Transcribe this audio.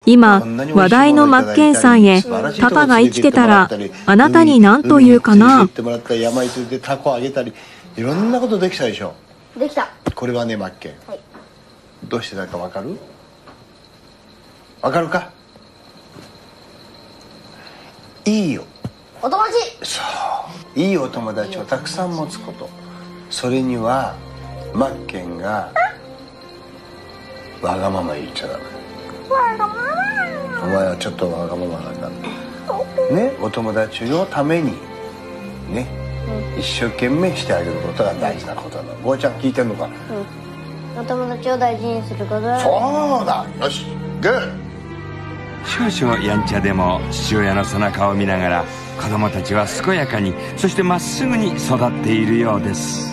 今話題のマッケンさんへパパが生きてたらあなたに何と言うかな。 山に連れてタコあげたりいろんなことできたでしょ。 できた。 これはねマッケン、 はい、 どうしてだかわかる？わかるか？いいよお友達。 そういいお友達をたくさん持つこと、それにはマッケンがわがまま言っちゃダメ。 わがまま。 お前はちょっとわがままなんだね。お友達のためにね、一生懸命してあげることが大事なことだ。坊ちゃん聞いてんのか？ お友達を大事にすることだ。 そうだ、よし、グー。 少々やんちゃでも父親の背中を見ながら子供たちは健やかに、そしてまっすぐに育っているようです。